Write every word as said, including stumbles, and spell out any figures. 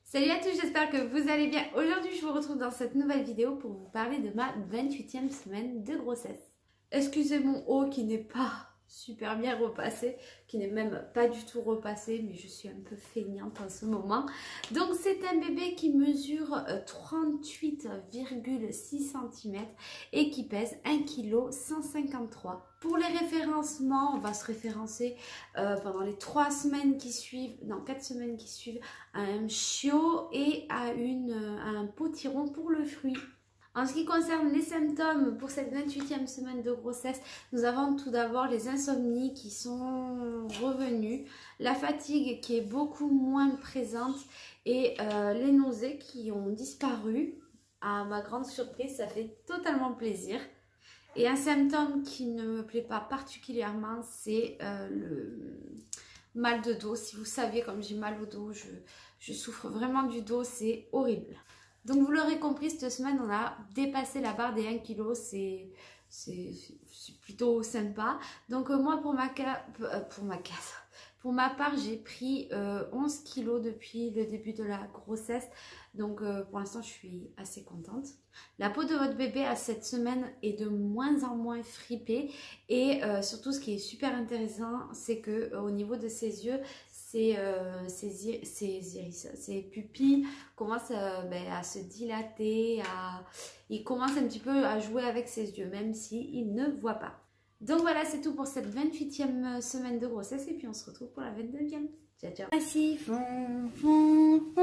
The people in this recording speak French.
Salut à tous, j'espère que vous allez bien. Aujourd'hui, je vous retrouve dans cette nouvelle vidéo pour vous parler de ma vingt-huitième semaine de grossesse. Excusez mon haut qui n'est pas super bien repassé, qui n'est même pas du tout repassé, mais je suis un peu feignante en ce moment. Donc c'est un bébé qui mesure trente-huit virgule six centimètres et qui pèse un kilo cent cinquante-trois. Pour les référencements, on va se référencer euh, pendant les trois semaines qui suivent, non quatre semaines qui suivent, à un chiot et à, une, à un potiron pour le fruit. En ce qui concerne les symptômes pour cette vingt-huitième semaine de grossesse, nous avons tout d'abord les insomnies qui sont revenues, la fatigue qui est beaucoup moins présente et euh, les nausées qui ont disparu. À ma grande surprise, ça fait totalement plaisir. Et un symptôme qui ne me plaît pas particulièrement, c'est euh, le mal de dos. Si vous saviez comme j'ai mal au dos, je, je souffre vraiment du dos, c'est horrible. Donc vous l'aurez compris, cette semaine on a dépassé la barre des un kilo, c'est plutôt sympa. Donc euh, moi pour ma, euh, pour ma case, pour ma part j'ai pris euh, onze kilos depuis le début de la grossesse. Donc euh, pour l'instant je suis assez contente. La peau de votre bébé à cette semaine est de moins en moins fripée. Et euh, surtout ce qui est super intéressant, c'est que euh, au niveau de ses yeux, Ses, euh, ses, ses iris, ses pupilles commencent euh, ben, à se dilater, à... il commence un petit peu à jouer avec ses yeux, même s'il ne voit pas. Donc voilà, c'est tout pour cette vingt-huitième semaine de grossesse et puis on se retrouve pour la vingt-neuvième. Ciao, ciao. Voici, fon, fon, fon.